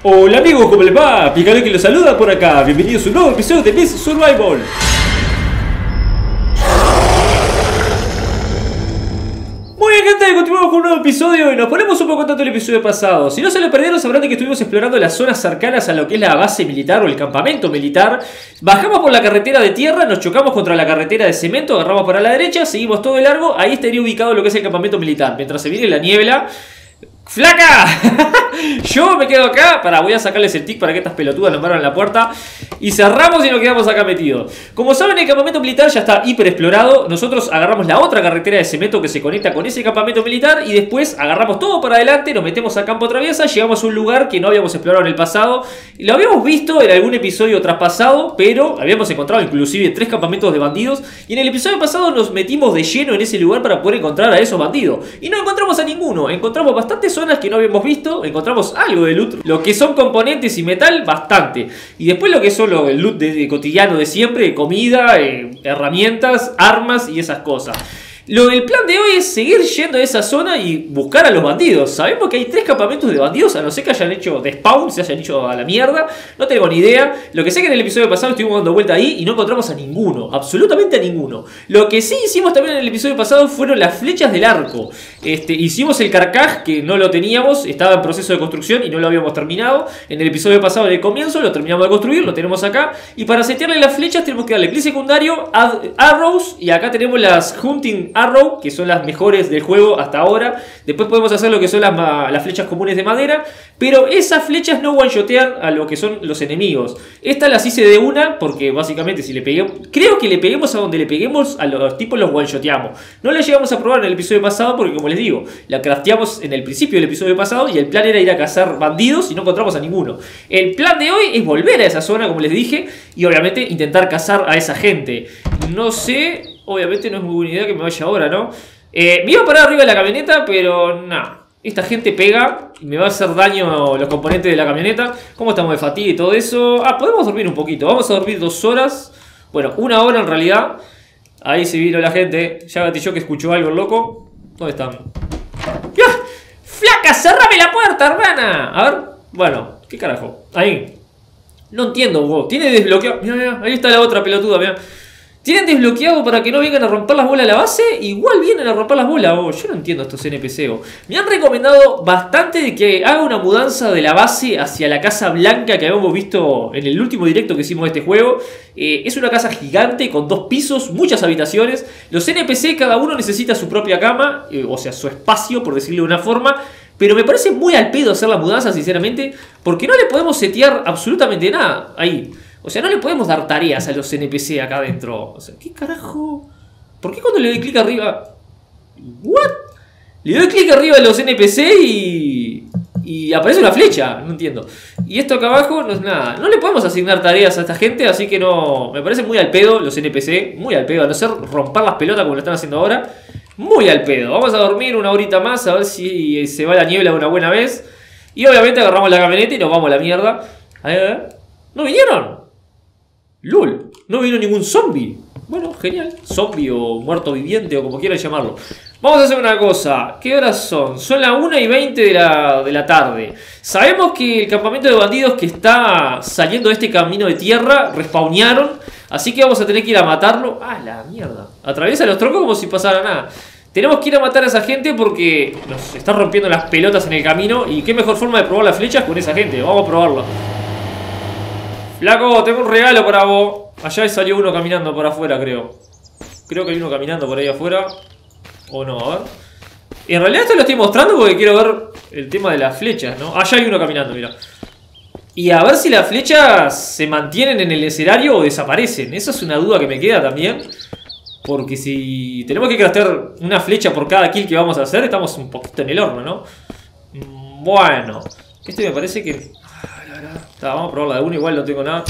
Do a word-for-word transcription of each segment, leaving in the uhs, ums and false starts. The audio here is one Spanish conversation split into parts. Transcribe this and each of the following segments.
Hola amigos, ¿cómo les va? Picaro que los saluda por acá. Bienvenidos a un nuevo episodio de Miss Survival. Muy bien, gente, continuamos con un nuevo episodio y nos ponemos un poco tanto el episodio pasado. Si no se lo perdieron, sabrán de que estuvimos explorando las zonas cercanas a lo que es la base militar o el campamento militar. Bajamos por la carretera de tierra, nos chocamos contra la carretera de cemento, agarramos para la derecha, seguimos todo de largo. Ahí estaría ubicado lo que es el campamento militar. Mientras se viene la niebla... ¡Flaca! Yo me quedo acá. Para, voy a sacarles el tic para que estas pelotudas nos abran la puerta. Y cerramos y nos quedamos acá metidos. Como saben, el campamento militar ya está hiper explorado. Nosotros agarramos la otra carretera de cemento que se conecta con ese campamento militar. Y después agarramos todo para adelante, nos metemos a campo traviesa. Llegamos a un lugar que no habíamos explorado en el pasado. Lo habíamos visto en algún episodio traspasado, pero habíamos encontrado inclusive tres campamentos de bandidos. Y en el episodio pasado nos metimos de lleno en ese lugar para poder encontrar a esos bandidos. Y no encontramos a ninguno. Encontramos bastantes zonas que no habíamos visto, encontramos algo de loot, lo que son componentes y metal, bastante, y después lo que son lo, el loot de, de cotidiano de siempre, comida, eh, herramientas, armas y esas cosas. Lo del plan de hoy es seguir yendo a esa zona y buscar a los bandidos. Sabemos que hay tres campamentos de bandidos, a no ser que hayan hecho de spawn, se hayan hecho a la mierda. No tengo ni idea. Lo que sé que en el episodio pasado estuvimos dando vuelta ahí y no encontramos a ninguno, absolutamente a ninguno. Lo que sí hicimos también en el episodio pasado fueron las flechas del arco. Este, hicimos el carcaj, que no lo teníamos, estaba en proceso de construcción y no lo habíamos terminado. En el episodio pasado, en el comienzo, lo terminamos de construir, lo tenemos acá. Y para setearle las flechas tenemos que darle clic secundario, add arrows, y acá tenemos las hunting arrow, que son las mejores del juego hasta ahora. Después podemos hacer lo que son las, las flechas comunes de madera, pero esas flechas no one-shotean a lo que son los enemigos. Estas las hice de una porque básicamente si le peguemos, creo que le peguemos a donde le peguemos, a los tipos los one-shoteamos. No la llegamos a probar en el episodio pasado porque, como les digo, la crafteamos en el principio del episodio pasado y el plan era ir a cazar bandidos y no encontramos a ninguno. El plan de hoy es volver a esa zona, como les dije, y obviamente intentar cazar a esa gente. No sé... Obviamente no es muy buena idea que me vaya ahora, ¿no? Eh, me iba a parar arriba de la camioneta, pero no. Esta gente pega y me va a hacer daño los componentes de la camioneta. ¿Cómo estamos de fatiga y todo eso? Ah, podemos dormir un poquito. Vamos a dormir dos horas. Bueno, una hora en realidad. Ahí se vino la gente. Ya gatilló que escuchó algo loco. ¿Dónde están? ¡Ya! ¡Flaca! ¡Cerrame la puerta, hermana! A ver. Bueno, ¿qué carajo? Ahí. No entiendo, vos. Tiene desbloqueado. Mira, mira. Ahí está la otra pelotuda, mira. Tienen desbloqueado para que no vengan a romper las bolas a la base. Igual vienen a romper las bolas. Oh, yo no entiendo estos N P C. Oh. Me han recomendado bastante de que haga una mudanza de la base hacia la casa blanca que habíamos visto en el último directo que hicimos de este juego. Eh, es una casa gigante con dos pisos, muchas habitaciones. Los N P C cada uno necesita su propia cama, eh, o sea, su espacio, por decirlo de una forma. Pero me parece muy al pedo hacer la mudanza, sinceramente, porque no le podemos setear absolutamente nada ahí. O sea, no le podemos dar tareas a los N P C acá adentro. O sea, ¿qué carajo? ¿Por qué cuando le doy clic arriba? ¿What? Le doy clic arriba a los N P C y... y aparece una flecha. No entiendo. Y esto acá abajo no es nada. No le podemos asignar tareas a esta gente, así que no... Me parece muy al pedo los N P C. Muy al pedo. A no ser romper las pelotas como lo están haciendo ahora. Muy al pedo. Vamos a dormir una horita más a ver si se va la niebla una buena vez. Y obviamente agarramos la camioneta y nos vamos a la mierda. A ver. ¿No vinieron? ¡Lul! No vino ningún zombie. Bueno, genial. Zombie o muerto viviente o como quieran llamarlo. Vamos a hacer una cosa. ¿Qué horas son? Son las una y veinte de la, de la tarde. Sabemos que el campamento de bandidos que está saliendo de este camino de tierra respawnearon. Así que vamos a tener que ir a matarlo. ¡Ah, la mierda! Atraviesa los troncos como si pasara nada. Tenemos que ir a matar a esa gente porque nos está rompiendo las pelotas en el camino. Y qué mejor forma de probar las flechas con esa gente. Vamos a probarla. Flaco, tengo un regalo para vos. Allá salió uno caminando por afuera, creo. Creo que hay uno caminando por ahí afuera. O no, a ver. En realidad esto lo estoy mostrando porque quiero ver el tema de las flechas, ¿no? Allá hay uno caminando, mira. Y a ver si las flechas se mantienen en el escenario o desaparecen. Esa es una duda que me queda también. Porque si tenemos que craftear una flecha por cada kill que vamos a hacer, estamos un poquito en el horno, ¿no? Bueno. Este me parece que... Está, vamos a probarla de uno, igual no tengo nada.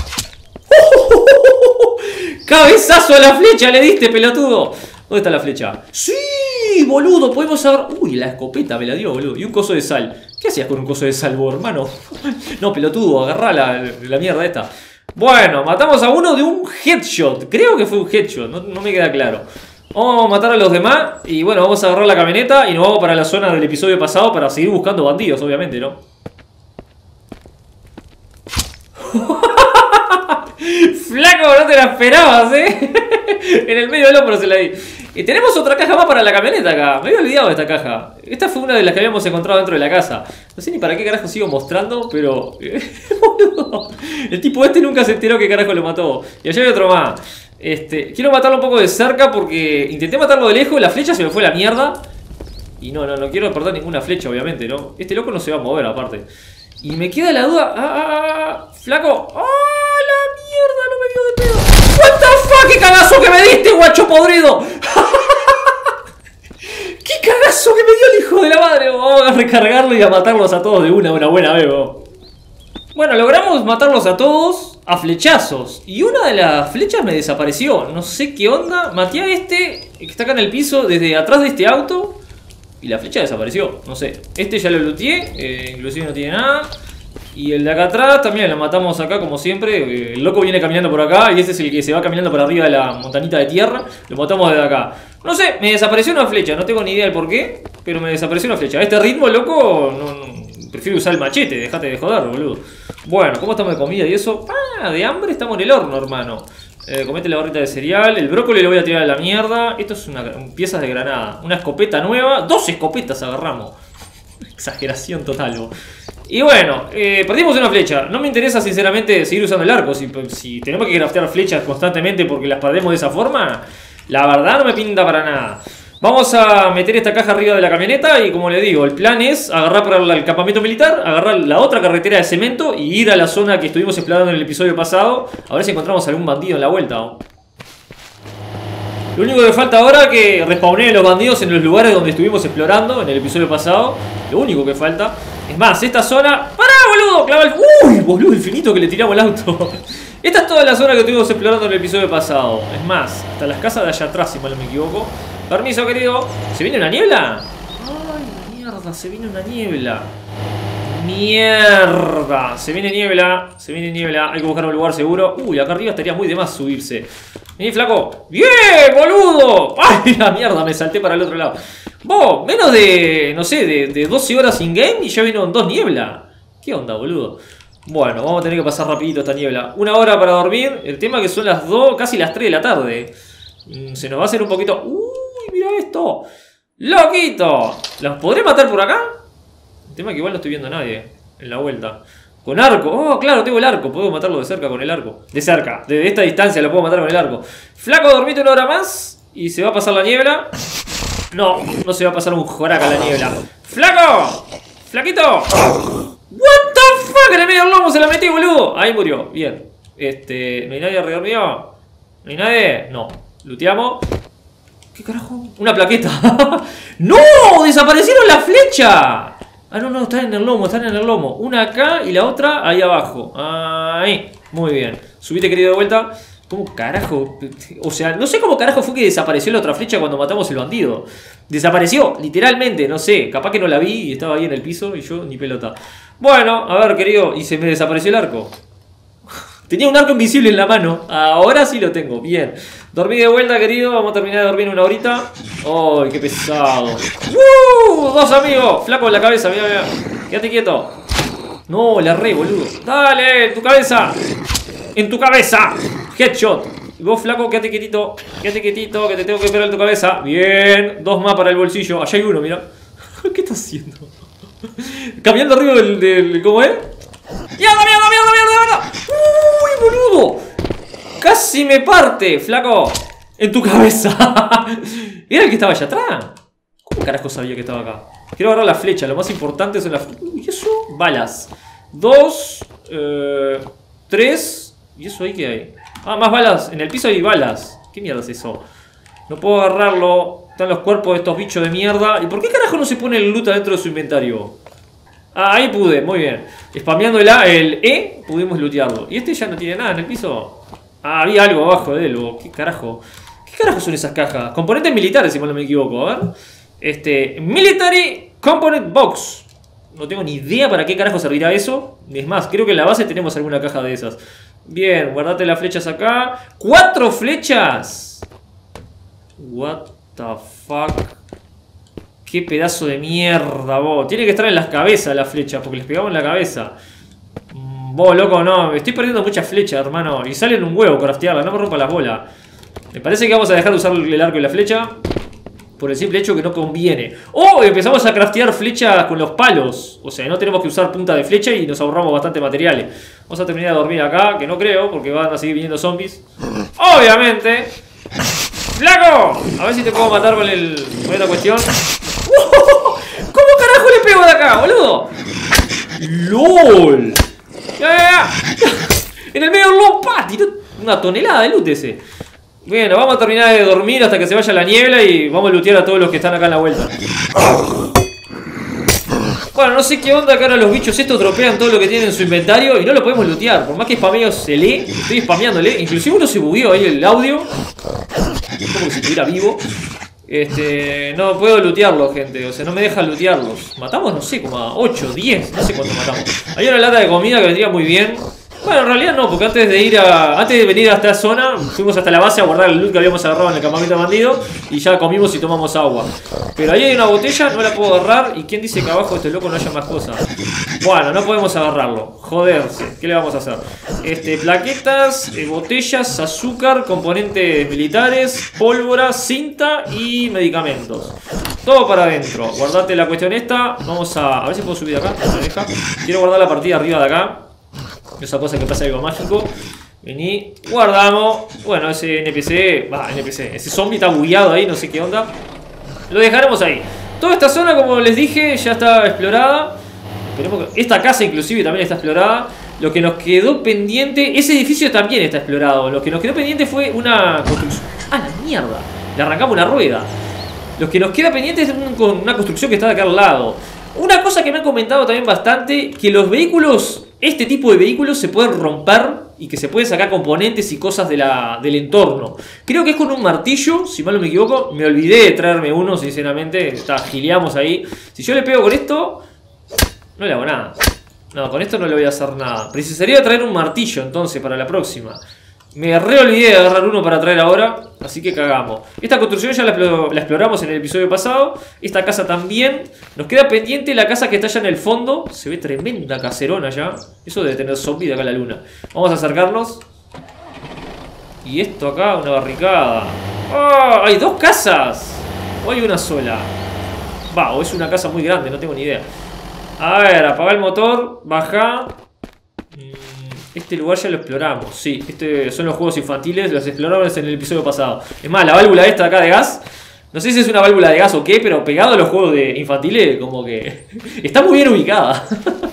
¡Oh! ¡Cabezazo a la flecha le diste, pelotudo! ¿Dónde está la flecha? ¡Sí! Boludo, podemos agarrar... Uy, la escopeta me la dio, boludo. Y un coso de sal. ¿Qué hacías con un coso de sal, vos, hermano? No, pelotudo, agarrá la, la mierda esta. Bueno, matamos a uno de un headshot. Creo que fue un headshot, no, no me queda claro. Vamos a matar a los demás. Y bueno, vamos a agarrar la camioneta y nos vamos para la zona del episodio pasado para seguir buscando bandidos, obviamente, ¿no? Flaco, no te la esperabas, ¿eh? En el medio del hombro se la di. Y tenemos otra caja más para la camioneta acá. Me había olvidado de esta caja. Esta fue una de las que habíamos encontrado dentro de la casa. No sé ni para qué carajo sigo mostrando, pero... boludo. El tipo este nunca se enteró que carajo lo mató. Y allá hay otro más. Este, quiero matarlo un poco de cerca porque intenté matarlo de lejos. La flecha se me fue a la mierda. Y no, no, no quiero perder ninguna flecha, obviamente, ¿no? Este loco no se va a mover, aparte. Y me queda la duda... ¡Ah, ah, ah! ¡Flaco! ¡Ah, la mierda! No me dio de pedo. ¡What the fuck! ¡Qué cagazo que me diste, guacho podrido! ¡Qué cagazo que me dio el hijo de la madre! Vamos a recargarlo y a matarlos a todos de una, una buena vez, ¿no? Bueno, logramos matarlos a todos a flechazos. Y una de las flechas me desapareció. No sé qué onda. Maté a este, que está acá en el piso, desde atrás de este auto. Y la flecha desapareció, no sé. Este ya lo looteé, eh, inclusive no tiene nada. Y el de acá atrás también lo matamos acá como siempre. El loco viene caminando por acá y este es el que se va caminando por arriba de la montanita de tierra. Lo matamos desde acá. No sé, me desapareció una flecha, no tengo ni idea del por qué, pero me desapareció una flecha. A este ritmo, loco, no, no, prefiero usar el machete, dejate de joder, boludo. Bueno, ¿cómo estamos de comida y eso? Ah, de hambre estamos en el horno, hermano. Eh, comete la barrita de cereal. El brócoli lo voy a tirar a la mierda. Esto es una piezas de granada. Una escopeta nueva. Dos escopetas agarramos. Exageración total, ¿no? Y bueno, eh, perdimos una flecha. No me interesa sinceramente seguir usando el arco. Si, si tenemos que craftear flechas constantemente porque las perdemos de esa forma, la verdad no me pinta para nada. Vamos a meter esta caja arriba de la camioneta y como le digo, el plan es agarrar para el campamento militar, agarrar la otra carretera de cemento y ir a la zona que estuvimos explorando en el episodio pasado, a ver si encontramos algún bandido en la vuelta. ¿No? Lo único que falta ahora es que respawnen los bandidos en los lugares donde estuvimos explorando en el episodio pasado. Lo único que falta. Es más, esta zona... ¡Pará, boludo! ¡Clava el... ¡Uy, boludo! El finito que le tiramos el auto. Esta es toda la zona que estuvimos explorando en el episodio pasado. Es más, hasta las casas de allá atrás, si mal no me equivoco. Permiso, querido. ¿Se viene una niebla? Ay, mierda, se viene una niebla. Mierda. Se viene niebla. Se viene niebla. Hay que buscar un lugar seguro. Uy, acá arriba estaría muy de más subirse. Vení, flaco. ¡Bien, boludo! ¡Ay, la mierda! Me salté para el otro lado. Vos, menos de, no sé, de, de doce horas in game y ya vino dos niebla. ¿Qué onda, boludo? Bueno, vamos a tener que pasar rapidito esta niebla. Una hora para dormir. El tema es que son las dos, casi las tres de la tarde. Se nos va a hacer un poquito... ¡Uy, mira esto! ¡Loquito! ¿Los podré matar por acá? El tema es que igual no estoy viendo a nadie en la vuelta. Con arco. Oh, claro, tengo el arco. Puedo matarlo de cerca con el arco. De cerca. Desde esta distancia lo puedo matar con el arco. Flaco, dormite una hora más y se va a pasar la niebla. No, no se va a pasar un joraca la niebla. ¡Flaco! ¡Flaquito! ¿What the fuck? En el medio del lomo se la metí, boludo. Ahí murió. Bien. Este... ¿No hay nadie alrededor mío? ¿No hay nadie? No. Luteamos. ¿Qué carajo? Una plaqueta. ¡No! ¡Desaparecieron la flecha! Ah, no, no, están en el lomo, están en el lomo. Una acá y la otra ahí abajo. Ahí. Muy bien. Subite, querido, de vuelta. ¿Cómo carajo? O sea, no sé cómo carajo fue que desapareció la otra flecha cuando matamos el bandido. Desapareció, literalmente, no sé. Capaz que no la vi y estaba ahí en el piso y yo ni pelota. Bueno, a ver, querido. Y se me desapareció el arco. Tenía un arco invisible en la mano. Ahora sí lo tengo. Bien. Dormí de vuelta, querido. Vamos a terminar de dormir una horita. ¡Ay, qué pesado! ¡Uh! Dos amigos. Flaco en la cabeza, mira, mira. Quédate quieto. No, la re, boludo. Dale, en tu cabeza. En tu cabeza. Headshot. Y vos, flaco, quédate quietito. Quédate quietito, que te tengo que pegar en tu cabeza. Bien. Dos más para el bolsillo. Allá hay uno, mira. ¿Qué estás haciendo? Cambiando arriba del, del... ¿Cómo es? ¡Mierda, mierda, mierda, mierda, mierda! ¡Uy, boludo! Casi me parte, flaco. En tu cabeza. ¿Era el que estaba allá atrás? ¿Cómo carajo sabía que estaba acá? Quiero agarrar la flecha. Lo más importante son las... ¿Y eso? Balas. Dos. Eh, tres. ¿Y eso ahí qué hay? Ah, más balas. En el piso hay balas. ¿Qué mierda es eso? No puedo agarrarlo. Están los cuerpos de estos bichos de mierda. ¿Y por qué carajo no se pone el loot dentro de su inventario? Ah, ahí pude, muy bien. Spameando el, A, el E, pudimos lootearlo. ¿Y este ya no tiene nada en el piso? Ah, había algo abajo de él. ¿Qué carajo? ¿Qué carajo son esas cajas? Componentes militares, si no me equivoco. A ver. Este, Military Component Box. No tengo ni idea para qué carajo servirá eso. Es más, creo que en la base tenemos alguna caja de esas. Bien, guardate las flechas acá. ¡Cuatro flechas! What the fuck. Qué pedazo de mierda, vos. Tiene que estar en las cabezas la flecha, porque les pegamos en la cabeza. Vos, loco, no. Estoy perdiendo muchas flechas, hermano. Y salen un huevo craftearla. No me rompa las bolas. Me parece que vamos a dejar de usar el arco y la flecha. Por el simple hecho que no conviene. ¡Oh! Empezamos a craftear flechas con los palos. O sea, no tenemos que usar punta de flecha y nos ahorramos bastante materiales. Vamos a terminar de dormir acá, que no creo, porque van a seguir viniendo zombies. Obviamente. ¡Flaco! A ver si te puedo matar con, el, con esta cuestión. ¿Cómo carajo le pego de acá, boludo? ¡Lol! ¡Ya, ya, ya! En el medio del low party. Una tonelada de loot ese. Bueno, vamos a terminar de dormir hasta que se vaya la niebla y vamos a lootear a todos los que están acá en la vuelta. Bueno, no sé qué onda que ahora los bichos estos dropean todo lo que tienen en su inventario y no lo podemos lootear. Por más que spameo se lee, estoy spameándole. Inclusive uno se bugueó ahí el audio. Como que si estuviera vivo. Este, no puedo lootearlos, gente. O sea, no me dejan lootearlos. Matamos, no sé, como a ocho, diez. No sé cuánto matamos. Hay una lata de comida que vendría muy bien. Bueno, en realidad no, porque antes de ir a. Antes de venir a esta zona, fuimos hasta la base a guardar el loot que habíamos agarrado en el campamento bandido. Y ya comimos y tomamos agua. Pero ahí hay una botella, no la puedo agarrar. ¿Y quién dice que abajo de este loco no haya más cosas? Bueno, no podemos agarrarlo. Joderse, ¿qué le vamos a hacer? Este, plaquetas, eh, botellas, azúcar, componentes militares, pólvora, cinta y medicamentos. Todo para adentro. Guardate la cuestión esta. Vamos a. A ver si puedo subir acá. No me deja. Quiero guardar la partida arriba de acá. Esa cosa que pasa algo mágico. Vení, guardamos. Bueno, ese N P C, va, N P C, ese zombie está bugueado ahí, no sé qué onda. Lo dejaremos ahí. Toda esta zona, como les dije, ya está explorada. Esperemos que... Esta casa inclusive también está explorada. Lo que nos quedó pendiente, ese edificio también está explorado. Lo que nos quedó pendiente fue una construcción. ¡Ah, la mierda! Le arrancamos una rueda. Lo que nos queda pendiente es un, una construcción que está de acá al lado. Una cosa que me han comentado también bastante, que los vehículos, este tipo de vehículos se pueden romper y que se pueden sacar componentes y cosas de la, del entorno. Creo que es con un martillo, si mal no me equivoco. Me olvidé de traerme uno, sinceramente. Está, gileamos ahí. Si yo le pego con esto, no le hago nada. No, con esto no le voy a hacer nada. Precisaría traer un martillo entonces para la próxima. Me re olvidé de agarrar uno para traer ahora, así que cagamos. Esta construcción ya la, la exploramos en el episodio pasado. Esta casa también. Nos queda pendiente la casa que está allá en el fondo. Se ve tremenda caserona ya. Eso debe tener zombie de acá a la luna. Vamos a acercarnos. Y esto acá, una barricada. ¡Oh! ¡Hay dos casas! ¿O hay una sola? Va, o es una casa muy grande, no tengo ni idea. A ver, apaga el motor, baja. Este lugar ya lo exploramos, sí, este son los juegos infantiles, los exploramos en el episodio pasado. Es más, la válvula esta acá de gas, no sé si es una válvula de gas o qué, pero pegado a los juegos de infantiles, como que está muy bien ubicada.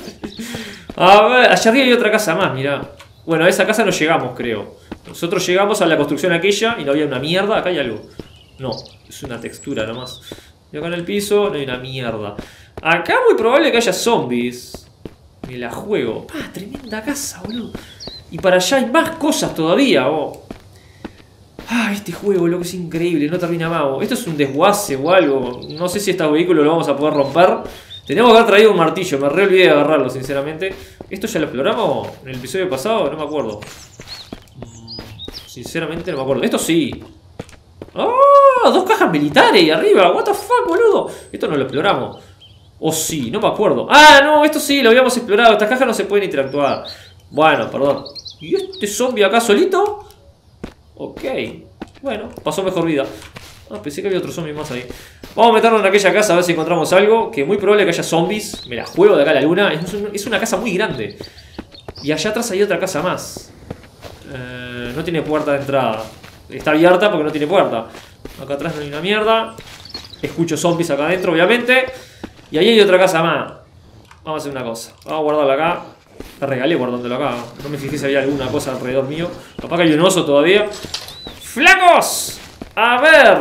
A ver, allá arriba hay otra casa más, mirá. Bueno, a esa casa no llegamos, creo. Nosotros llegamos a la construcción aquella y no había una mierda. Acá hay algo. No, es una textura nomás. Y acá en el piso no hay una mierda. Acá muy probable que haya zombies. Me la juego. Ah, tremenda casa, boludo. Y para allá hay más cosas todavía, oh. Ah, este juego, loco, es increíble. No termina más, oh. Esto es un desguace o algo. No sé si este vehículo lo vamos a poder romper. Tenemos que haber traído un martillo. Me re olvidé de agarrarlo, sinceramente. ¿Esto ya lo exploramos en el episodio pasado? No me acuerdo. Sinceramente no me acuerdo. Esto sí. ¡Oh! Dos cajas militares ahí arriba. What the fuck, boludo. Esto no lo exploramos. O sí, no me acuerdo. Ah, no, esto sí, lo habíamos explorado. Estas cajas no se pueden interactuar. Bueno, perdón. ¿Y este zombie acá solito? Ok. Bueno, pasó mejor vida. Ah, pensé que había otro zombie más ahí. Vamos a meternos en aquella casa a ver si encontramos algo. Que muy probable que haya zombies. Me la juego de acá a la luna. Es, un, es una casa muy grande. Y allá atrás hay otra casa más. Eh, no tiene puerta de entrada. Está abierta porque no tiene puerta. Acá atrás no hay una mierda. Escucho zombies acá adentro, obviamente. Y ahí hay otra casa más. Vamos a hacer una cosa. Vamos a guardarla acá. La regalé guardándolo acá. No me fijé si había alguna cosa alrededor mío. Capaz que hay un oso todavía. ¡Flacos! A ver.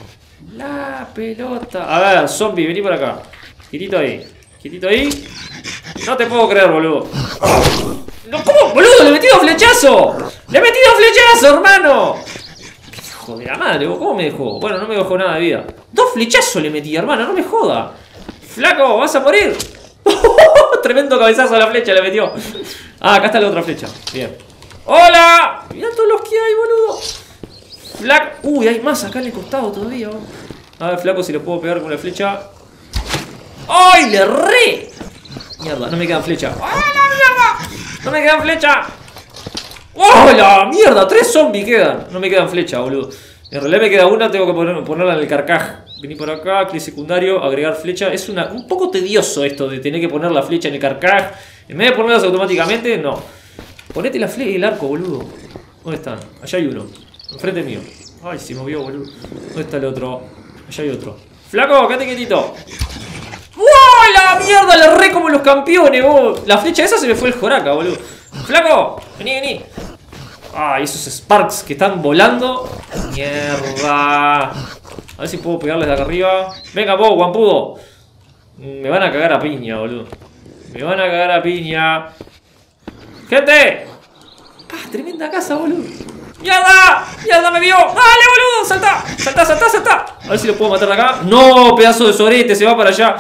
La pelota. A ver, zombie, vení por acá. Quietito ahí. Quietito ahí. No te puedo creer, boludo. No, ¿cómo, boludo? ¡Le he metido flechazo! ¡Le he metido flechazo, hermano! Hijo de la madre, ¿cómo me dejó? Bueno, no me dejó nada de vida. Dos flechazos le metí, hermano, no me joda. ¡Flaco, vas a morir! Tremendo cabezazo a la flecha le metió. Ah, acá está la otra flecha. Bien. ¡Hola! Mirá todos los que hay, boludo. Flaco. Uy, hay más acá en el costado todavía. A ver, flaco, si le puedo pegar con la flecha. ¡Ay, le re! Mierda, no me quedan flecha. ¡Ah, la mierda! No ¡No me quedan flecha! ¡Oh, la mierda! Tres zombies quedan. No me quedan flecha, boludo. En realidad me queda una, tengo que poner, ponerla en el carcaj. Vení por acá, clic secundario, agregar flecha. Es una, un poco tedioso esto de tener que poner la flecha en el carcaj. En vez de ponerlas automáticamente, no. Ponete la flecha y el arco, boludo. ¿Dónde están? Allá hay uno. Enfrente mío. Ay, se movió, boludo. ¿Dónde está el otro? Allá hay otro. Flaco, quédate quietito. ¡Wow! ¡La mierda! Le erré como los campeones, vos. La flecha esa se me fue el joraca, boludo. Flaco, vení, vení. Ah, esos Sparks que están volando. Mierda. A ver si puedo pegarles de acá arriba. Venga vos, guampudo. Me van a cagar a piña, boludo. Me van a cagar a piña. ¡Gente! Ah, tremenda casa, boludo. ¡Mierda! ¡Mierda, me vio! ¡Dale, boludo! ¡Salta! ¡Salta, salta, salta! A ver si lo puedo matar de acá. ¡No! Pedazo de sorete, se va para allá.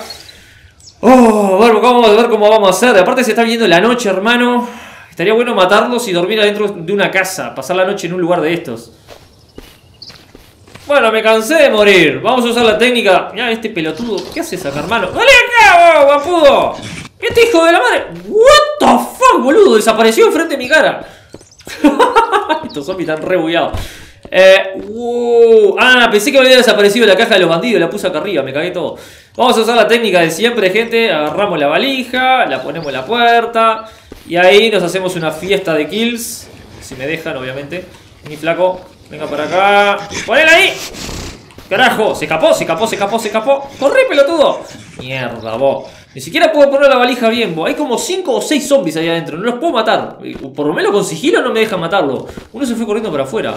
Oh, a ver, vamos a ver cómo vamos a hacer. Aparte se está viendo la noche, hermano. Estaría bueno matarlos y dormir adentro de una casa. Pasar la noche en un lugar de estos. Bueno, me cansé de morir. Vamos a usar la técnica. Mirá, este pelotudo. ¿Qué haces acá, hermano? ¡Dale acá, vos, guapudo! Este hijo de la madre. What the fuck, boludo. Desapareció enfrente de mi cara. Estos zombies están re bugueados. Eh, wow. Ah, pensé que me había desaparecido la caja de los bandidos. La puse acá arriba, me cagué todo. Vamos a usar la técnica de siempre, gente. Agarramos la valija, la ponemos en la puerta. Y ahí nos hacemos una fiesta de kills. Si me dejan, obviamente. Mi flaco, venga para acá. ¡Ponela ahí! ¡Carajo! Se escapó, se escapó, se escapó, se escapó. ¡Corre, pelotudo! Mierda, vos. Ni siquiera puedo poner la valija bien, vos. Hay como cinco o seis zombies ahí adentro. No los puedo matar. Por lo menos con sigilo no me dejan matarlo. Uno se fue corriendo para afuera.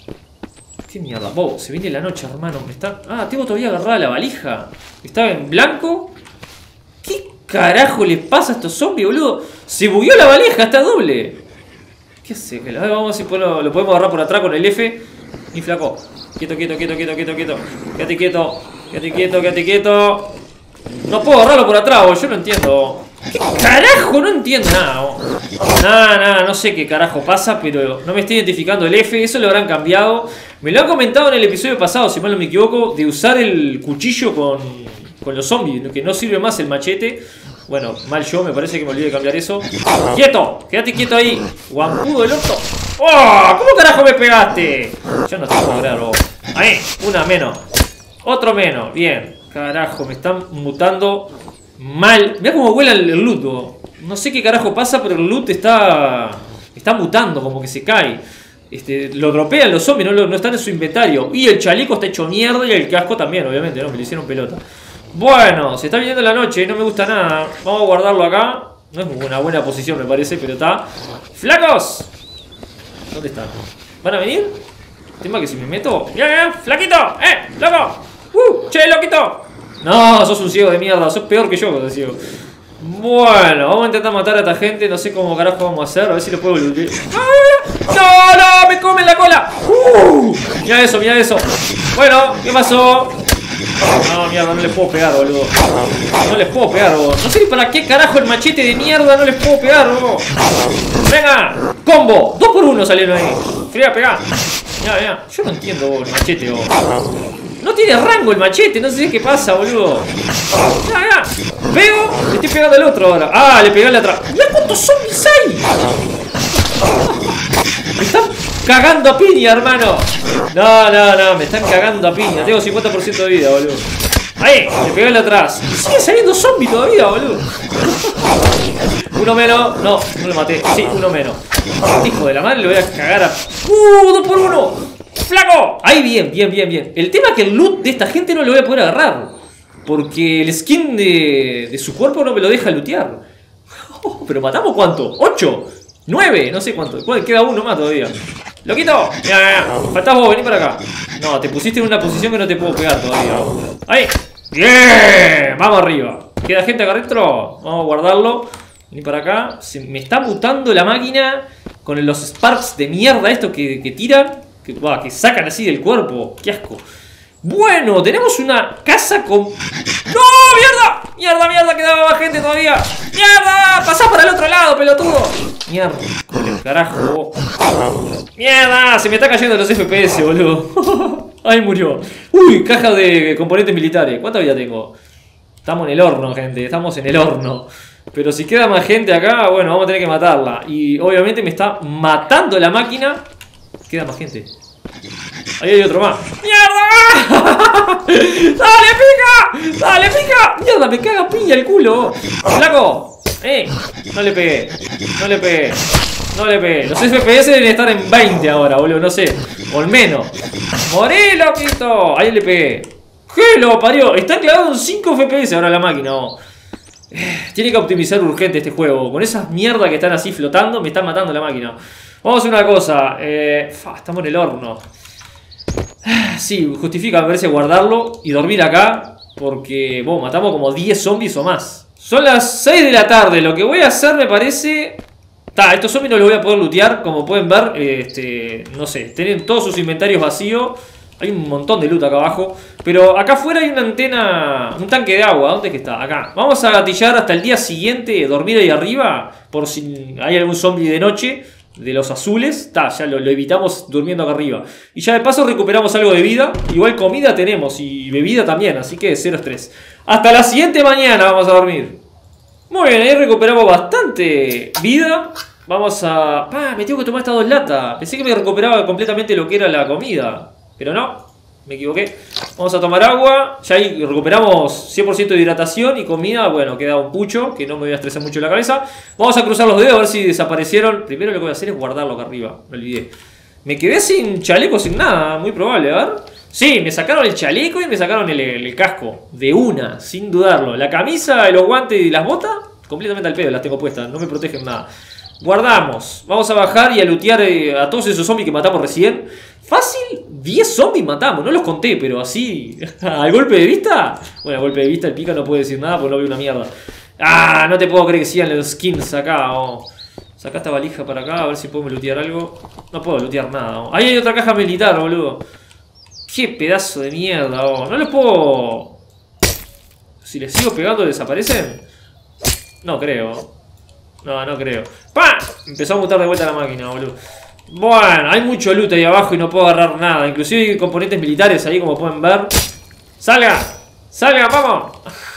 ¿Qué mierda, vos? Se viene la noche, hermano. Me está... Ah, tengo todavía agarrada la valija. Estaba en blanco. ¿Qué carajo les pasa a estos zombies, boludo? Se bugueó la valija, está doble. ¿Qué hace? Vamos a ver si lo, lo podemos agarrar por atrás con el F. Mi flaco. Quieto, quieto, quieto, quieto, quieto, quieto. Quédate quieto. Quédate quieto, quédate quieto. No puedo agarrarlo por atrás, vos. Yo no entiendo. ¿Qué carajo? No entiendo nada, vos. Nada, nada, no sé qué carajo pasa, pero no me estoy identificando el F. Eso lo habrán cambiado. Me lo han comentado en el episodio pasado, si mal no me equivoco, de usar el cuchillo con, con los zombies, que no sirve más el machete. Bueno, mal yo, me parece que me olvidé de cambiar eso. ¡Quieto! ¡Quédate quieto ahí! ¡Guampudo del orto! ¡Oh! ¿Cómo carajo me pegaste? Yo no te puedo creer, vos. Ahí, una menos. Otro menos. Bien. Carajo, me están mutando mal. Mirá cómo vuela el, el loot, vos. No sé qué carajo pasa, pero el loot está... Está mutando, como que se cae. Este, lo dropean los zombies, no, lo, no están en su inventario. Y el chaleco está hecho mierda y el casco también, obviamente, ¿no? Me lo hicieron pelota. Bueno, se está viniendo la noche, no me gusta nada. Vamos a guardarlo acá. No es una buena posición, me parece, pero está. ¡Flacos! ¿Dónde están? ¿Van a venir? Tema que si me meto... ¡Mira, mira! ¡Flaquito! ¡Eh! ¡Loco! ¡Uh! ¡Che, loquito! No, sos un ciego de mierda, sos peor que yo, sos ciego. Bueno, vamos a intentar matar a esta gente. No sé cómo carajo vamos a hacer. A ver si lo puedo lootear. ¡No, no! ¡Me comen la cola! ¡Uh! Mira eso, mira eso. Bueno, ¿qué pasó? No, mierda, no les puedo pegar, boludo. No les puedo pegar, boludo. No sé ni para qué carajo el machete de mierda no les puedo pegar, boludo. ¡Venga! ¡Combo! Dos por uno salieron ahí. Fría, pegar. Mira, mira. Yo no entiendo, boludo, el machete, boludo. No tiene rango el machete, no sé qué pasa, boludo. Mira, mira. Pego, le estoy pegando al otro ahora. Ah, le pegué al de atrás. Mira cuántos zombies hay. Me están cagando a piña, hermano. No, no, no, me están cagando a piña. Tengo cincuenta por ciento de vida, boludo. Ahí, le pegué al de atrás. Y sigue saliendo zombie todavía, boludo. Uno menos. No, no lo maté. Sí, uno menos. Hijo de la madre, le voy a cagar a... ¡Uh! ¡Dos por uno! ¡Flaco! Ahí bien, bien, bien, bien. El tema es que el loot de esta gente no lo voy a poder agarrar. Porque el skin de, de su cuerpo no me lo deja lootear. Oh, pero matamos ¿cuánto? ¿Ocho? ¿Nueve? No sé cuánto. Queda uno más todavía. ¡Loquito! Mira, mira. Faltás vos, vení para acá. No, te pusiste en una posición que no te puedo pegar todavía. ¡Ahí! ¡Bien! Vamos arriba. ¿Queda gente acá adentro? Vamos a guardarlo. Vení para acá. Se me está mutando la máquina con los sparks de mierda estos que, que tiran. Que, bah, que sacan así del cuerpo. ¡Qué asco! Bueno, tenemos una casa con... ¡No! ¡Mierda! ¡Mierda, mierda! Quedaba más gente todavía. ¡Mierda! ¡Pasá para el otro lado, pelotudo! ¡Mierda! ¡Carajo! ¡Mierda! Se me está cayendo los F P S, boludo. ¡Ay, murió! ¡Uy! Caja de componentes militares. ¿Cuánta vida tengo? Estamos en el horno, gente. Estamos en el horno. Pero si queda más gente acá, bueno, vamos a tener que matarla. Y obviamente me está matando la máquina. Queda más gente. Ahí hay otro más. ¡Mierda! ¡Dale, pica! ¡Dale, pica! ¡Mierda, me caga piña el culo! ¡Flaco! ¡Eh! No le pegué. No le pegué. No le pegué. Los F P S deben estar en veinte ahora, boludo. No sé. O en menos. ¡Morí, loquito! Ahí le pegué. ¿Qué lo parió? Está clavado en cinco F P S ahora la máquina. Oh. Tiene que optimizar urgente este juego. Con esas mierdas que están así flotando, me están matando la máquina. Vamos a hacer una cosa. Eh, fa, estamos en el horno. Sí, justifica, me parece, guardarlo y dormir acá. Porque, bueno, matamos como diez zombies o más. Son las seis de la tarde. Lo que voy a hacer, me parece... Ta, estos zombies no los voy a poder lootear. Como pueden ver, este, no sé, tienen todos sus inventarios vacíos. Hay un montón de loot acá abajo. Pero acá afuera hay una antena, un tanque de agua. ¿Dónde es que está? Acá. Vamos a gatillar hasta el día siguiente, dormir ahí arriba. Por si hay algún zombie de noche, de los azules. Ta, ya lo, lo evitamos durmiendo acá arriba. Y ya de paso recuperamos algo de vida. Igual comida tenemos y bebida también. Así que cero estrés. Hasta la siguiente mañana vamos a dormir. Muy bien, ahí recuperamos bastante vida. Vamos a... Ah, me tengo que tomar estas dos latas. Pensé que me recuperaba completamente lo que era la comida. Pero no, me equivoqué. Vamos a tomar agua. Ya ahí recuperamos cien por ciento de hidratación y comida. Bueno, queda un pucho, que no me voy a estresar mucho la cabeza. Vamos a cruzar los dedos a ver si desaparecieron. Primero lo que voy a hacer es guardarlo acá arriba. Me olvidé. Me quedé sin chaleco, sin nada. Muy probable, a ver. Sí, me sacaron el chaleco y me sacaron el, el, el casco. De una, sin dudarlo. La camisa, los guantes y las botas, completamente al pedo, las tengo puestas. No me protegen nada. Guardamos. Vamos a bajar y a lootear a todos esos zombies que matamos recién. Fácil, diez zombies matamos. No los conté, pero así, al golpe de vista. Bueno, al golpe de vista el pica no puede decir nada porque no ve una mierda. Ah, no te puedo creer que sigan los skins acá. Oh. Sacá esta valija para acá, a ver si podemos lootear algo. No puedo lootear nada. Oh. Ahí hay otra caja militar, boludo. Qué pedazo de mierda. Oh. No los puedo... Si les sigo pegando, ¿desaparecen? No creo. No, no creo. ¡Pah! Empezó a mutar de vuelta la máquina, boludo. Bueno, hay mucho loot ahí abajo y no puedo agarrar nada. Inclusive hay componentes militares ahí, como pueden ver. ¡Salga! ¡Salga, vamos!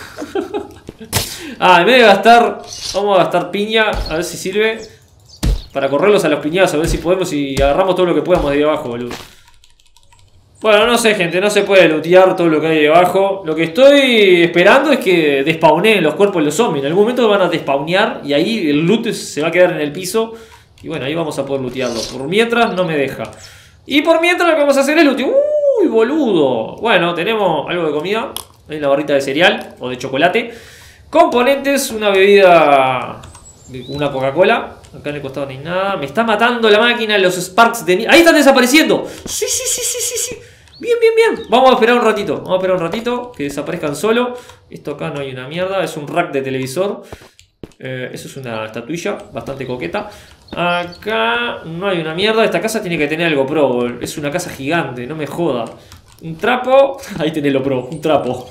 Ah, en vez de gastar... Vamos a gastar piña, a ver si sirve. Para correrlos a los piñazos, a ver si podemos y agarramos todo lo que podamos de ahí abajo, boludo. Bueno, no sé, gente, no se puede lootear todo lo que hay ahí abajo. Lo que estoy esperando es que despawneen los cuerpos de los zombies. En algún momento van a despawnear y ahí el loot se va a quedar en el piso. Y bueno, ahí vamos a poder lootearlo. Por mientras no me deja. Y por mientras lo que vamos a hacer es lootear. ¡Uy, boludo! Bueno, tenemos algo de comida. Hay una barrita de cereal o de chocolate. Componentes, una bebida... Una Coca-Cola. Acá en el costado no hay nada. Me está matando la máquina, los Sparks de... ¡Ahí están desapareciendo! ¡Sí, sí, sí, sí, sí, sí! Bien, bien, bien. Vamos a esperar un ratito. Vamos a esperar un ratito. Que desaparezcan solo. Esto acá no hay una mierda. Es un rack de televisor. Eh, eso es una estatuilla. Bastante coqueta. Acá no hay una mierda. Esta casa tiene que tener algo pro. Es una casa gigante. No me joda. Un trapo. Ahí tenés lo pro. Un trapo.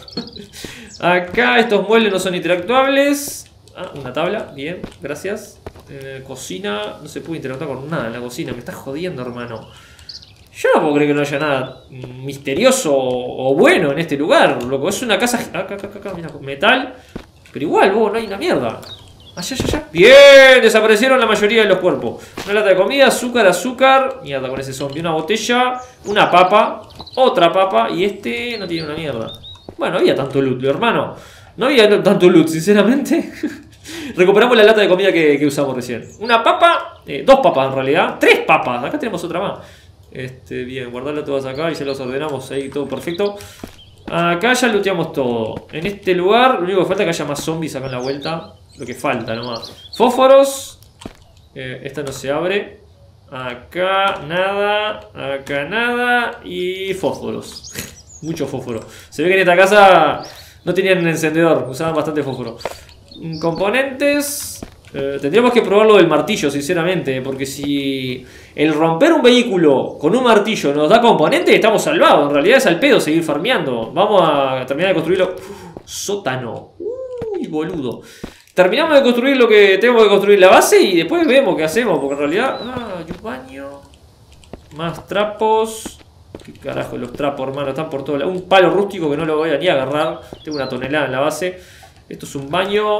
Acá estos muebles no son interactuables. Ah, una tabla. Bien. Gracias. Eh, cocina. No se puede interactuar con nada en la cocina. Me estás jodiendo, hermano. Yo no puedo creer que no haya nada misterioso o bueno en este lugar, loco. Es una casa... Acá, acá, acá, mira, metal. Pero igual, vos, no hay una mierda. Allá, allá, allá. Bien, desaparecieron la mayoría de los cuerpos. Una lata de comida, azúcar, azúcar. Mierda con ese zombie. Una botella, una papa, otra papa. Y este no tiene una mierda. Bueno, no había tanto loot, hermano. No había tanto loot, sinceramente. Recuperamos la lata de comida que, que usamos recién. Una papa, eh, dos papas en realidad. Tres papas, acá tenemos otra más. Este, bien, guardarla todas acá y ya los ordenamos ahí, todo perfecto. Acá ya looteamos todo. En este lugar, lo único que falta es que haya más zombies acá en la vuelta. Lo que falta nomás. Fósforos. Eh, esta no se abre. Acá nada. Acá nada. Y fósforos. Mucho fósforo. Se ve que en esta casa no tenían encendedor. Usaban bastante fósforo. Componentes. Eh, tendríamos que probar lo del martillo, sinceramente. Porque si el romper un vehículo con un martillo nos da componentes, estamos salvados. En realidad es al pedo seguir farmeando. Vamos a terminar de construirlo. Uf, sótano. Uy, boludo. Terminamos de construir lo que tenemos que construir, la base, y después vemos qué hacemos. Porque en realidad... Ah, hay un baño. Más trapos. ¿Qué carajo los trapos, hermano? Están por todos lados. Un palo rústico que no lo voy a ni agarrar. Tengo una tonelada en la base. Esto es un baño.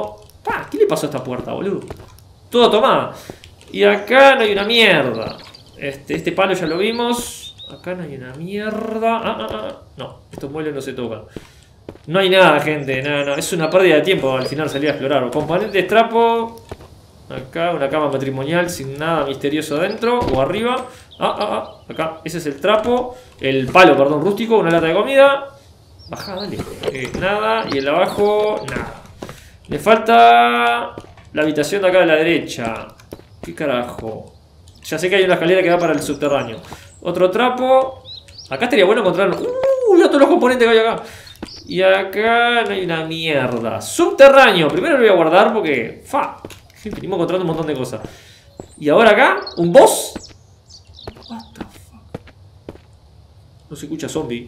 Pa, ¿qué le pasó a esta puerta, boludo? Todo tomada. Y acá no hay una mierda. Este, este palo ya lo vimos. Acá no hay una mierda. Ah, ah, ah. No, estos muebles no se tocan. No hay nada, gente. No, no. Es una pérdida de tiempo al final salir a explorar. Componentes, trapo. Acá una cama matrimonial sin nada misterioso adentro. O arriba. Ah, ah, ah. Acá. Ese es el trapo. El palo, perdón, rústico. Una lata de comida. Baja, dale. Eh, nada. Y el de abajo, nada. Me falta la habitación de acá de la derecha. ¿Qué carajo? Ya sé que hay una escalera que va para el subterráneo. Otro trapo. Acá estaría bueno encontrar... ¡Uh! Ya todos los componentes que hay acá. Y acá no hay una mierda. Subterráneo. Primero lo voy a guardar porque... ¡Fa! Venimos encontrando un montón de cosas. Y ahora acá, un boss. What the fuck? No se escucha zombie.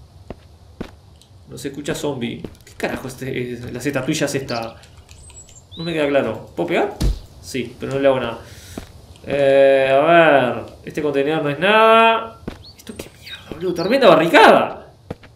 No se escucha zombie. ¿Qué carajo este, las estatuillas esta? No me queda claro. ¿Puedo pegar? Sí, pero no le hago nada. Eh, a ver. Este contenedor no es nada. ¿Esto qué mierda, boludo? Tremenda barricada.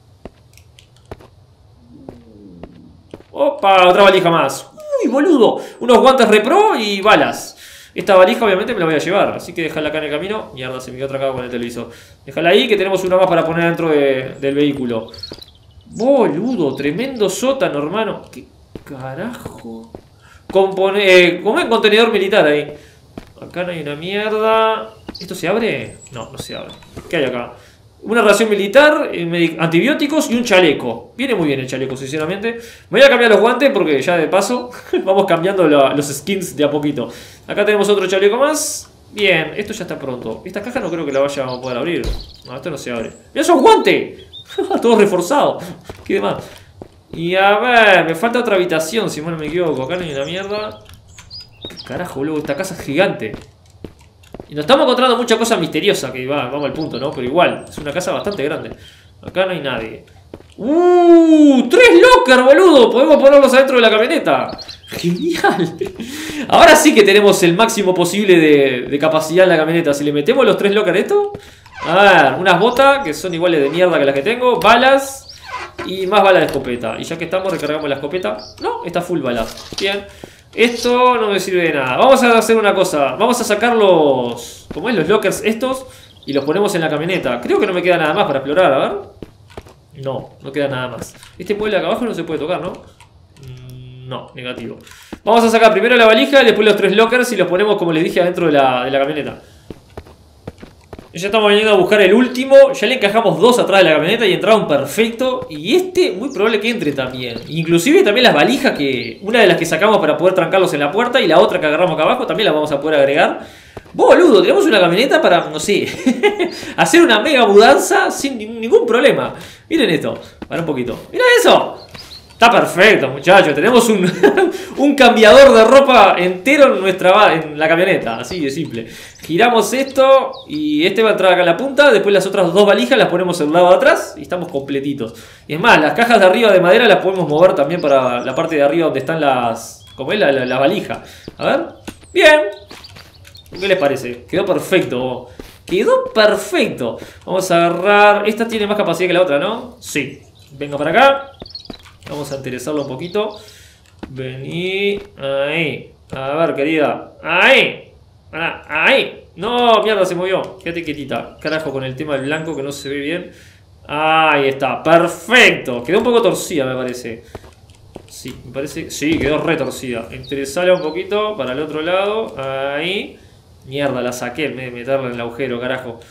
Opa, otra valija más. Uy, boludo. Unos guantes repro y balas. Esta valija obviamente me la voy a llevar. Así que déjala acá en el camino. Mierda, se me quedó otra acá con el televisor. Déjala ahí que tenemos una más para poner dentro de, del vehículo. Boludo, tremendo sótano, hermano. ¿Qué carajo? Compone... Eh, como un contenedor militar ahí. Acá no hay una mierda. ¿Esto se abre? No, no se abre. ¿Qué hay acá? Una ración militar, eh, antibióticos y un chaleco. Viene muy bien el chaleco, sinceramente. Me voy a cambiar los guantes porque ya de paso vamos cambiando la, los skins de a poquito. Acá tenemos otro chaleco más. Bien, esto ya está pronto. Esta caja no creo que la vaya a poder abrir. No, esto no se abre. ¡Mira esos guantes! Todo reforzado. ¿Qué demás? Y a ver, me falta otra habitación, si no me equivoco. Acá no hay una mierda. ¿Qué carajo, boludo? Esta casa es gigante. Y nos estamos encontrando mucha cosa misteriosa. Que va, vamos al punto, ¿no? Pero igual, es una casa bastante grande. Acá no hay nadie. ¡Uh! ¡Tres lockers, boludo! Podemos ponerlos adentro de la camioneta. ¡Genial! Ahora sí que tenemos el máximo posible de, de capacidad en la camioneta. Si le metemos los tres lockers a esto... A ver, unas botas que son iguales de mierda que las que tengo. Balas. Y más balas de escopeta. Y ya que estamos, recargamos la escopeta. No, está full balas. Bien. Esto no me sirve de nada. Vamos a hacer una cosa. Vamos a sacar los... ¿Cómo es? Los lockers estos. Y los ponemos en la camioneta. Creo que no me queda nada más para explorar. A ver. No, no queda nada más. Este mueble acá abajo no se puede tocar, ¿no? No, negativo. Vamos a sacar primero la valija. Después los tres lockers. Y los ponemos, como les dije, adentro de la, de la camioneta. Ya estamos viniendo a buscar el último. Ya le encajamos dos atrás de la camioneta y entraron perfecto. Y este muy probable que entre también. Inclusive también las valijas que... Una de las que sacamos para poder trancarlos en la puerta. Y la otra que agarramos acá abajo también la vamos a poder agregar. Boludo, tenemos una camioneta para, no sé, hacer una mega mudanza sin ningún problema. Miren esto, para un poquito. ¡Mira eso! Está perfecto, muchachos. Tenemos un, un cambiador de ropa entero en, nuestra, en la camioneta. Así de simple. Giramos esto y este va a entrar acá en la punta. Después las otras dos valijas las ponemos al lado de atrás y estamos completitos. Y es más, las cajas de arriba de madera las podemos mover también para la parte de arriba donde están las... ¿Cómo es? La, la, la valija. A ver. Bien. ¿Qué les parece? Quedó perfecto. Quedó perfecto. Vamos a agarrar... Esta tiene más capacidad que la otra, ¿no? Sí. Venga para acá. Vamos a enderezarlo un poquito. Vení. Ahí. A ver, querida. Ahí. Ahí. No, mierda, se movió. Quédate quietita. Carajo, con el tema del blanco que no se ve bien. Ahí está. Perfecto. Quedó un poco torcida, me parece. Sí, me parece... Sí, quedó re torcida. Enderezala un poquito para el otro lado. Ahí. Mierda, la saqué en vez de meterla en el agujero, carajo.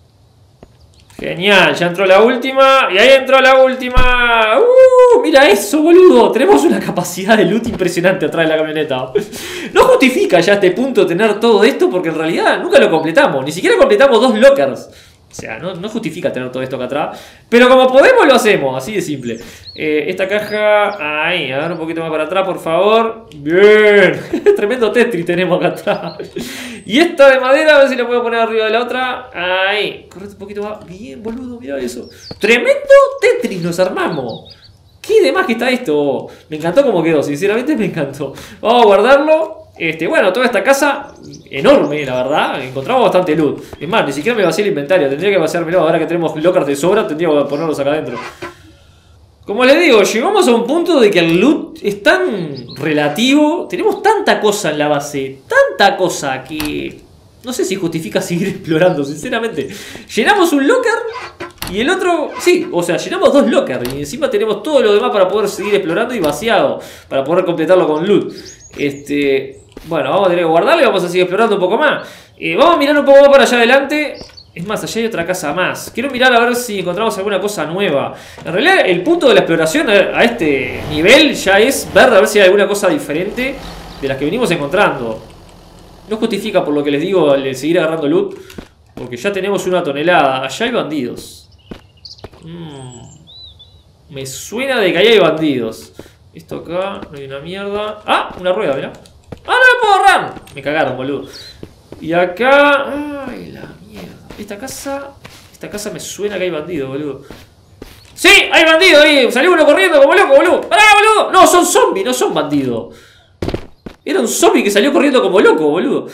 Genial, ya entró la última. Y ahí entró la última. ¡Uh! Mira eso, boludo. Tenemos una capacidad de loot impresionante atrás de la camioneta. No justifica ya a este punto tener todo esto, porque en realidad nunca lo completamos. Ni siquiera completamos dos lockers. O sea, no, no justifica tener todo esto acá atrás. Pero como podemos lo hacemos, así de simple. eh, Esta caja, ahí, a ver un poquito más para atrás, por favor. Bien. Tremendo Tetris tenemos acá atrás. Y esta de madera, a ver si la puedo poner arriba de la otra. Ahí, correte un poquito más. Bien, boludo, mira eso. Tremendo Tetris nos armamos. Qué demás que está esto. Me encantó cómo quedó, sinceramente me encantó. Vamos a guardarlo. Este, bueno, toda esta casa enorme, la verdad. Encontramos bastante loot. Es más, ni siquiera me vacié el inventario. Tendría que vaciármelo. Ahora que tenemos lockers de sobra, tendría que ponerlos acá adentro. Como les digo, llegamos a un punto de que el loot es tan relativo. Tenemos tanta cosa en la base. Tanta cosa que... no sé si justifica seguir explorando, sinceramente. Llenamos un locker y el otro... sí, o sea, llenamos dos lockers. Y encima tenemos todo lo demás para poder seguir explorando y vaciado. Para poder completarlo con loot. Este... Bueno, vamos a tener que guardarlo y vamos a seguir explorando un poco más. Eh, vamos a mirar un poco más para allá adelante. Es más, allá hay otra casa más. Quiero mirar a ver si encontramos alguna cosa nueva. En realidad, el punto de la exploración a este nivel ya es ver a ver si hay alguna cosa diferente de las que venimos encontrando. No justifica, por lo que les digo, el seguir agarrando loot, porque ya tenemos una tonelada. Allá hay bandidos. Mm. Me suena de que ahí hay bandidos. Esto acá, no hay una mierda. Ah, una rueda, mirá. ¡Ah, no me puedo ahorrar! Me cagaron, boludo. Y acá... ay, la mierda. Esta casa... esta casa me suena que hay bandido, boludo. ¡Sí! ¡Hay bandido ahí! Salió uno corriendo como loco, boludo. ¡Pará, boludo! No, son zombies, no son bandidos. Era un zombie que salió corriendo como loco, boludo.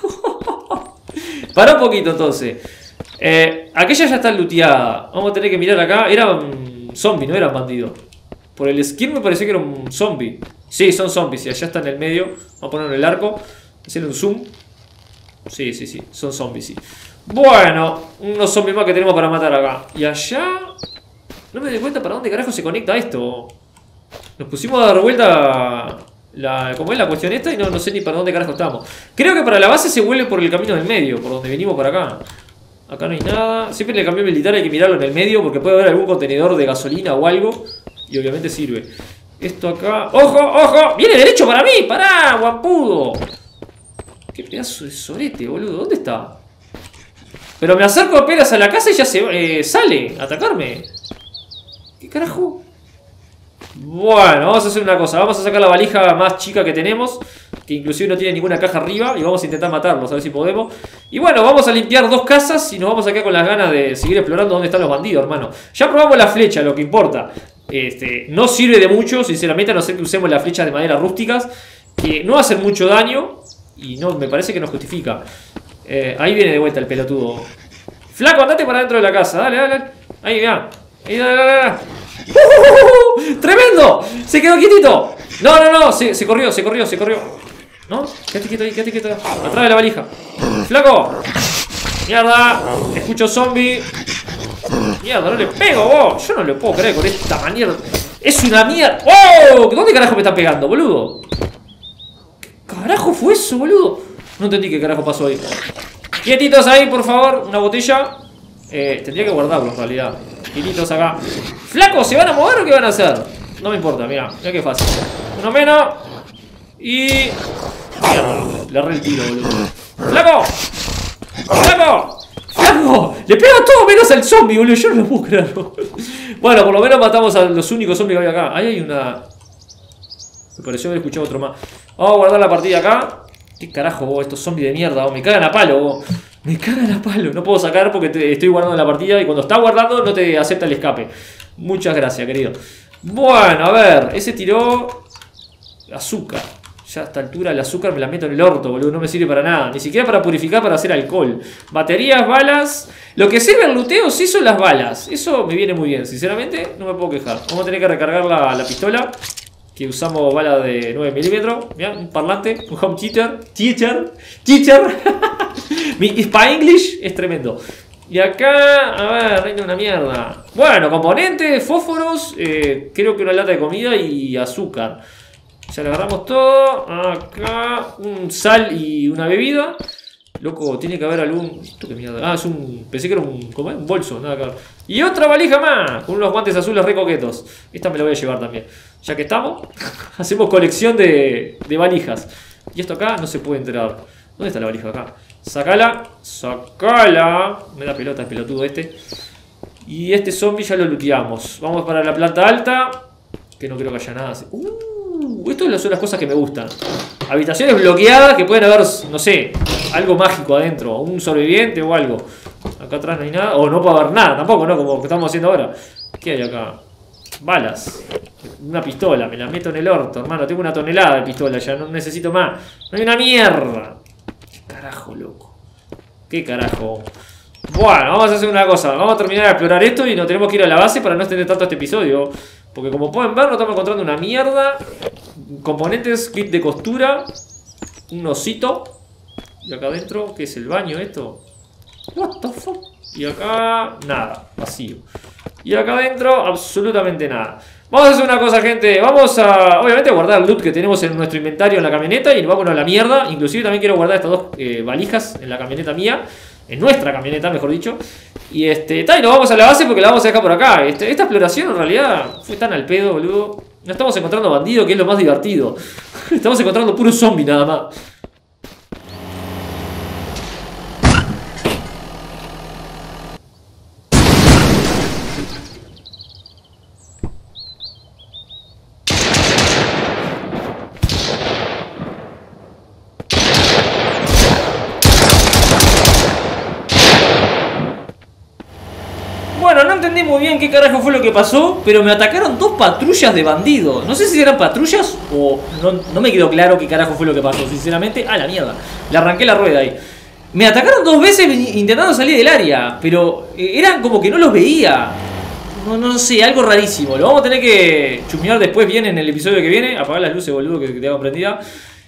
Pará un poquito, entonces. Eh, aquella ya está looteada. Vamos a tener que mirar acá. Eran zombies, no eran bandidos. Por el skin me pareció que era un zombie. Sí, son zombies. Y allá está en el medio. Vamos a poner el arco. Hacerle un zoom. Sí, sí, sí. Son zombies, sí. Bueno, unos zombies más que tenemos para matar acá. Y allá... no me doy cuenta para dónde carajo se conecta esto. Nos pusimos a dar vuelta... la, como es la cuestión esta y no, no sé ni para dónde carajo estamos. Creo que para la base se vuelve por el camino del medio. Por donde venimos para acá. Acá no hay nada. Siempre en el camión militar hay que mirarlo en el medio, porque puede haber algún contenedor de gasolina o algo. Y obviamente sirve. Esto acá... ¡ojo, ojo! ¡Viene derecho para mí! ¡Pará, guapudo! Qué pedazo de sorete, boludo. ¿Dónde está? Pero me acerco apenas a la casa y ya se eh, sale a atacarme. ¿Qué carajo? Bueno, vamos a hacer una cosa. Vamos a sacar la valija más chica que tenemos, que inclusive no tiene ninguna caja arriba, y vamos a intentar matarlos, a ver si podemos. Y bueno, vamos a limpiar dos casas y nos vamos a quedar con las ganas de seguir explorando dónde están los bandidos, hermano. Ya probamos la flecha, lo que importa. Este, no sirve de mucho, sinceramente, a no ser que usemos las flechas de madera rústicas, que no hacen mucho daño y no me parece que nos justifica. Eh, ahí viene de vuelta el pelotudo. Flaco, andate para dentro de la casa, dale, dale. Ahí, vea. Ahí, dale, dale, dale. ¡Uh, uh, uh, uh! ¡Tremendo! ¡Se quedó quietito! No, no, no, se, se corrió, se corrió, se corrió. ¿No? Quédate quieto ahí, quédate quieto ahí. Atrás de la valija. ¡Flaco! ¡Mierda! Escucho zombie. Mierda, no le pego, vos. Yo no le puedo creer con esta manera. Es una mierda. ¡Oh! ¿Dónde carajo me está pegando, boludo? ¿Qué carajo fue eso, boludo? No entendí qué carajo pasó ahí. Quietitos ahí, por favor. Una botella. Eh, tendría que guardarlo en realidad. Quietitos acá. ¡Flaco! ¿Se van a mover o qué van a hacer? No me importa, mira. Mira qué fácil. Uno menos. Y... mierda, le erré el tiro, boludo. ¡Flaco! ¡Flaco! ¡Flaco! Le pega todo menos al zombie, boludo. Yo no lo puedo creer. Bueno, por lo menos matamos a los únicos zombies que hay acá. Ahí hay una... me pareció haber escuchado otro más. Vamos a guardar la partida acá. ¿Qué carajo, vos? Estos zombies de mierda, vos. Me cagan a palo, vos. Me cagan a palo. No puedo sacar porque te estoy guardando la partida. Y cuando está guardando no te acepta el escape. Muchas gracias, querido. Bueno, a ver. Ese tiró... azúcar. Ya a esta altura el azúcar me la meto en el orto, boludo. No me sirve para nada. Ni siquiera para purificar, para hacer alcohol. Baterías, balas. Lo que sirve al luteo sí son las balas. Eso me viene muy bien. Sinceramente, no me puedo quejar. Vamos a tener que recargar la, la pistola. Que usamos bala de nueve milímetros. Mirá, un parlante. Un home theater. Teacher. Teacher. Mi Spa English es tremendo. Y acá, a ver, reina una mierda. Bueno, componentes, fósforos. Eh, creo que una lata de comida y azúcar. Ya le agarramos todo. Acá, un sal y una bebida. Loco, tiene que haber algún... ¿esto qué mierda? Ah, es un... pensé que era un... ¿cómo es? Un bolso, nada que ver. Y otra valija más, con unos guantes azules re coquetos. Esta me la voy a llevar también. Ya que estamos, hacemos colección de, de valijas. Y esto acá no se puede enterar. ¿Dónde está la valija acá? Sacala. Sacala. Me da pelota el pelotudo este. Y este zombie ya lo looteamos. Vamos para la planta alta. Que no creo que haya nada así. Uh, esto son las cosas que me gustan. Habitaciones bloqueadas que pueden haber, no sé, algo mágico adentro. Un sobreviviente o algo. Acá atrás no hay nada. O no puede haber nada tampoco, ¿no? Como que estamos haciendo ahora. ¿Qué hay acá? Balas. Una pistola. Me la meto en el orto, hermano. Tengo una tonelada de pistola. Ya no necesito más. No hay una mierda. ¿Qué carajo, loco? ¿Qué carajo? Bueno, vamos a hacer una cosa. Vamos a terminar de explorar esto y nos tenemos que ir a la base para no extender tanto este episodio. Porque como pueden ver, no estamos encontrando una mierda. Componentes, kit de costura. Un osito. Y acá adentro, ¿qué es el baño esto? What the fuck? Y acá, nada, vacío. Y acá adentro, absolutamente nada. Vamos a hacer una cosa, gente. Vamos a, obviamente, a guardar el loot que tenemos en nuestro inventario en la camioneta. Y vámonos a la mierda. Inclusive también quiero guardar estas dos eh, valijas en la camioneta mía. En nuestra camioneta, mejor dicho. Y este, ta, y nos vamos a la base porque la vamos a dejar por acá. Este, esta exploración en realidad fue tan al pedo, boludo. No estamos encontrando bandidos, que es lo más divertido. Estamos encontrando puro zombie nada más. Bueno, no entendí muy bien qué carajo fue lo que pasó, pero me atacaron dos patrullas de bandidos. No sé si eran patrullas o no, no me quedó claro qué carajo fue lo que pasó, sinceramente. Ah, la mierda, le arranqué la rueda ahí. Me atacaron dos veces intentando salir del área, pero eran como que no los veía. No, no sé, algo rarísimo. Lo vamos a tener que chusmear después bien en el episodio que viene. Apagar las luces, boludo, que te hago prendida.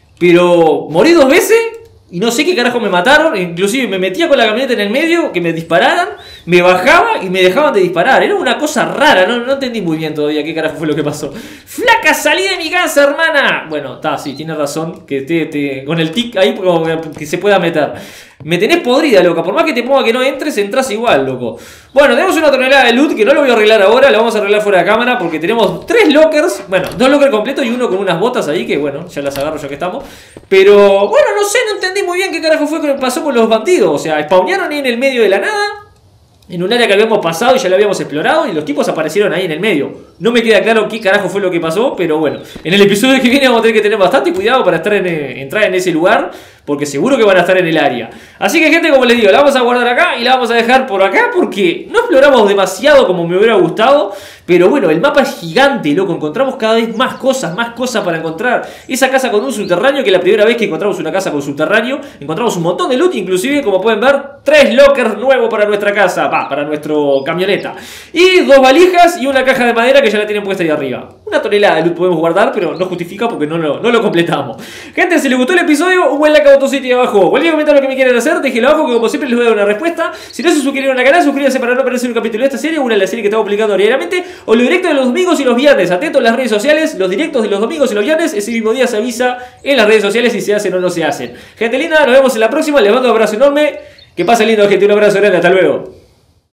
Pero morí dos veces y no sé qué carajo me mataron. Inclusive me metía con la camioneta en el medio, que me dispararan, me bajaba y me dejaban de disparar. Era una cosa rara, no, no entendí muy bien todavía qué carajo fue lo que pasó. Flaca, salí de mi casa, hermana. Bueno, está, sí, tiene razón. Que te, te, con el tic ahí como que se pueda meter. Me tenés podrida, loca. Por más que te ponga que no entres, entras igual, loco. Bueno, tenemos una tonelada de loot que no lo voy a arreglar ahora. Lo vamos a arreglar fuera de cámara porque tenemos tres lockers. Bueno, dos lockers completos y uno con unas botas ahí que, bueno, ya las agarro ya que estamos. Pero, bueno, no sé, no entendí muy bien qué carajo fue que pasó con los bandidos. O sea, spawnearon ahí en el medio de la nada, en un área que habíamos pasado y ya lo habíamos explorado, y los tipos aparecieron ahí en el medio. No me queda claro qué carajo fue lo que pasó, pero bueno, en el episodio que viene vamos a tener que tener bastante cuidado para estar en, entrar en ese lugar, porque seguro que van a estar en el área. Así que, gente, como les digo, la vamos a guardar acá y la vamos a dejar por acá porque no exploramos demasiado como me hubiera gustado. Pero bueno, el mapa es gigante, loco. Encontramos cada vez más cosas, más cosas para encontrar. Esa casa con un subterráneo, que la primera vez que encontramos una casa con subterráneo, encontramos un montón de loot, inclusive, como pueden ver, tres lockers nuevos para nuestra casa, va, para nuestro camioneta. Y dos valijas y una caja de madera que ya la tienen puesta ahí arriba. Una tonelada de loot podemos guardar, pero no justifica porque no lo, no lo completamos. Gente, si les gustó el episodio, un buen like a botoncito ahí abajo. Cualquier comentario que me quieran hacer, déjenlo abajo, que como siempre les voy a dar una respuesta. Si no se suscribieron al canal, suscríbanse para no perderse un capítulo de esta serie, una de las series que estamos publicando diariamente, o lo directo de los domingos y los viernes. Atentos a las redes sociales, los directos de los domingos y los viernes, ese mismo día se avisa en las redes sociales si se hacen o no se hacen. Gente linda, nos vemos en la próxima, les mando un abrazo enorme, que pasen lindo, gente, un abrazo grande, hasta luego.